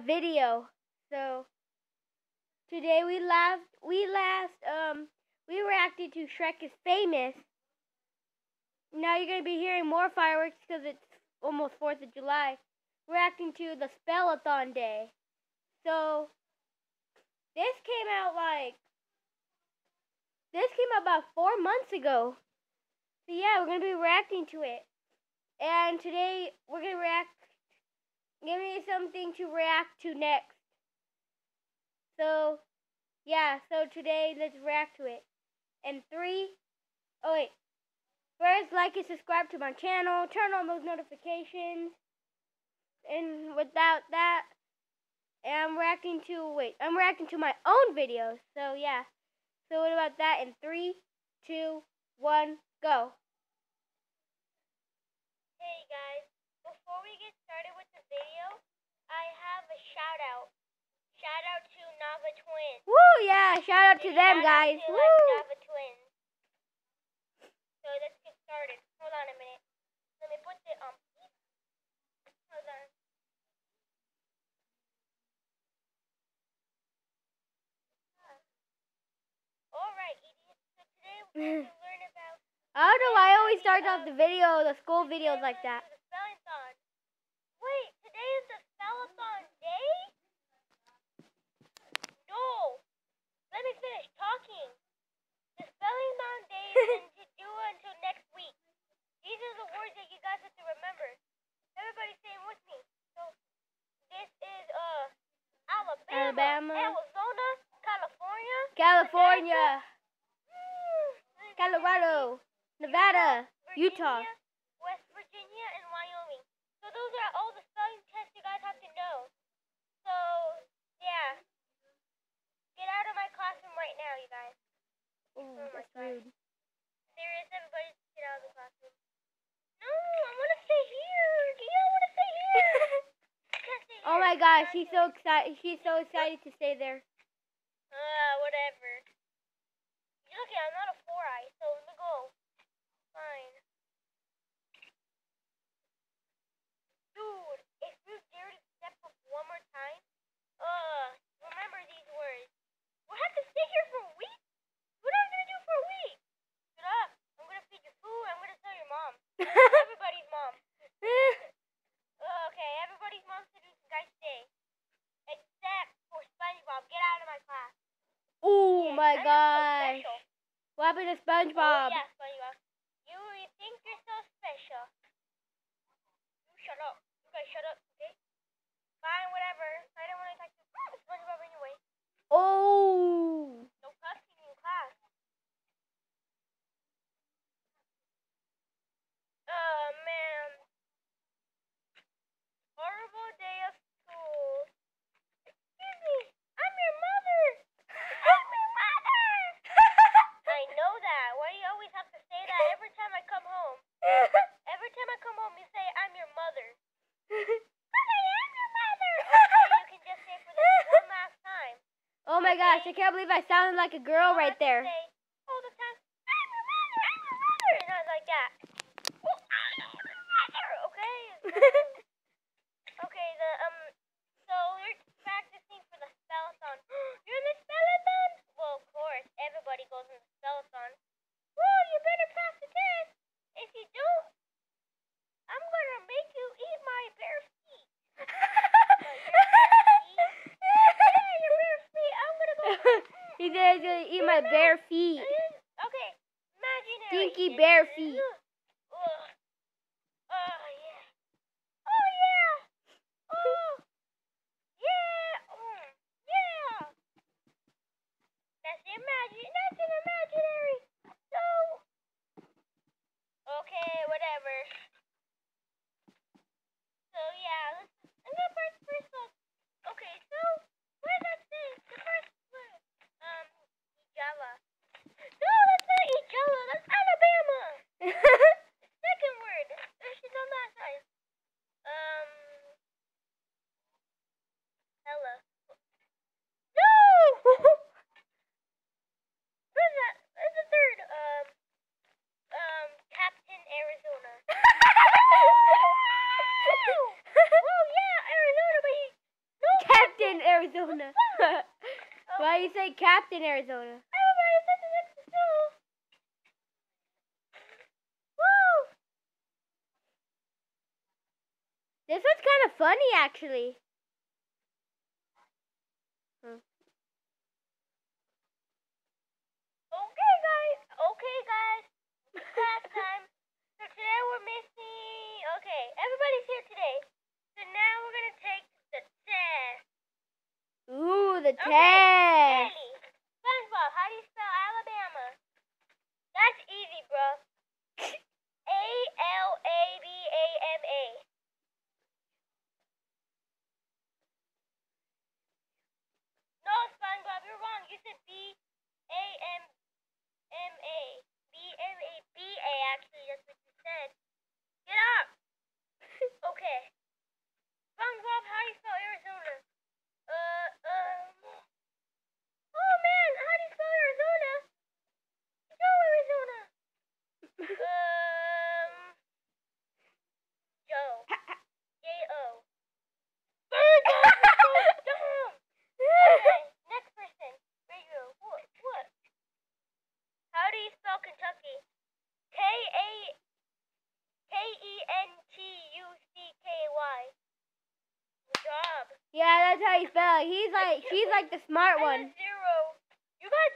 video. So today we reacted to Shrek is Famous. Now you're gonna be hearing more fireworks because it's almost 4th of July. Reacting to the Spellathon Day. So this came out about 4 months ago. So yeah, we're gonna be reacting to it. And today we're gonna react. Give me something to react to next. So yeah, so today let's react to it. And first like and subscribe to my channel, turn on those notifications. And without that, I'm reacting to my own videos. So yeah. So what about that in 3, 2, 1, go. Hey guys, before we get started with the video, I have a shout out. Shout out to Nava Twins. Woo, yeah, shout out to them, guys. Woo! Nava Twins. So let's get started. Hold on a minute. Let me put the hold on. Alright, idiots. So today we're going to learn about I don't know why I always start off the school videos like that. The Spellathon. Wait, today is the Spellathon Day? No. Let me finish talking. The Spellathon Day is due until next week. These are the words that you guys have to remember. Everybody say them with me. So this is Alabama, Arizona, California, Colorado, Nevada, Utah, West Virginia, and Wyoming. So those are all the spelling tests you guys have to know. So yeah, get out of my classroom right now, you guys. Ooh, that's rude. Serious, everybody, get out of the classroom. No, I want to stay here. Do you want to stay here? Oh my gosh, she's so excited. She's so excited to stay there. Whatever. Okay, I'm not a 4-eye, so let me go. Fine. Dude, if you dare to step up one more time, remember these words. We'll have to stay here for a week? What are we gonna do for a week? Shut up. I'm gonna feed you food. I'm gonna tell your mom. Everybody's mom. Okay, everybody's mom said you guys stay. Except for SpongeBob. Get out of my class. Oh my gosh. So What happened to SpongeBob? Oh, yeah, SpongeBob. You think you're so special. You shut up. You guys shut up, okay? Fine, whatever. I don't want to talk to SpongeBob anyway. Oh. No cussing in class. Oh, man. Horrible day of school. Excuse me. I'm your mother. I'm your mother. I know that. Why do you always have to say that every time I come home? Every time I come home, you say, I'm your mother. I am your mother. Okay, you can just say it for this one last time. Oh my gosh, I can't believe I sounded like a girl right there. Say all the time, I'm your mother, I'm your mother. And I was like that. Oh, I am your mother, okay? Okay, so you're practicing for the Spellathon. You're in the Spellathon? Well, of course, everybody goes in the Spellathon. Well, you better pass the test. If you don't, I'm gonna make you eat my bare feet. Your bare feet? I'm gonna go. He said he's gonna eat my bare feet. Okay, imaginary. Stinky bare feet. Oh, yeah. Oh, yeah. Oh, yeah. Yeah. That's an imaginary. So, okay, whatever. So, yeah, I'm gonna press first one. Okay, so, what does that say? The first word. Ijala. No, that's not Ijala. That's Alabama. Captain Arizona. Why you say Captain Arizona? Everybody said the next school. Woo! This was kind of funny, actually. Okay, guys. Class time. So today we're missing. Okay, everybody's here today. So now we're gonna take the test. Ooh, the Okay, test. Ellie. SpongeBob, how do you spell Alabama? That's easy, bro. Alabama. No, SpongeBob, you're wrong. You said Bama. Bama. Actually, that's what you said. Get up. Okay. SpongeBob, how do you spell Arizona? Oh man, how do you spell Arizona? No, Arizona. Joe. J-O. SpongeBob, you're so dumb. Okay, next person. Where you go? What? How do you spell Kentucky? Kentucky. Good job. Yeah, that's how you spell it. She's like the smart I one. got 0. You got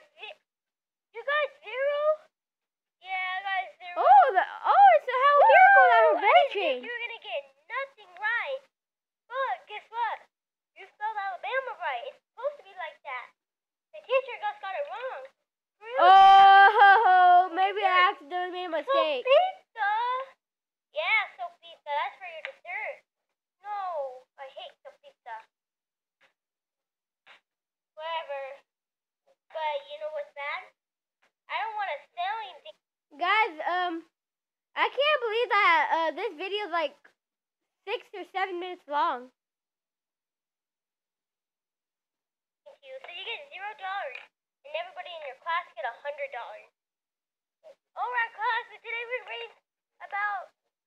0? Yeah, I got 0. It's a how miracle that her voice I didn't think changed. you were gonna get nothing right. But guess what? You spelled Alabama right. It's supposed to be like that. The teacher just got it wrong. Really? Oh, maybe I accidentally made a mistake. Sopita. Yeah, sopita. That's for your dessert. No, I hate sopita. Whatever. But you know what's bad? I don't want to sell anything. Guys, I can't believe that this video is like 6 or 7 minutes long. Thank you. So you get $0, and everybody in your class get $100. Alright, class. So today we raised about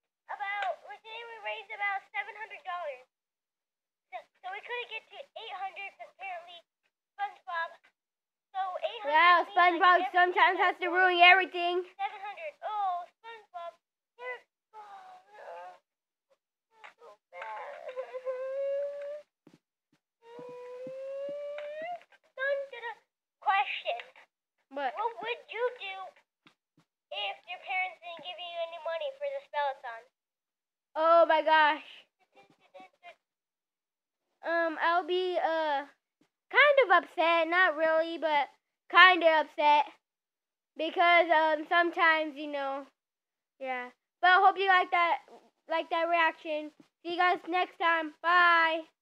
$700. So we couldn't get to 800 because apparently SpongeBob. So 800. Wow, means SpongeBob like sometimes has to ruin everything. 700. Oh, SpongeBob. You're so bad. Question. What? What would you do if your parents didn't give you any money for the spellathon? Oh my gosh. I'll be kind of upset, not really, but kind of upset because sometimes, yeah. But I hope you like that reaction. See you guys next time. Bye.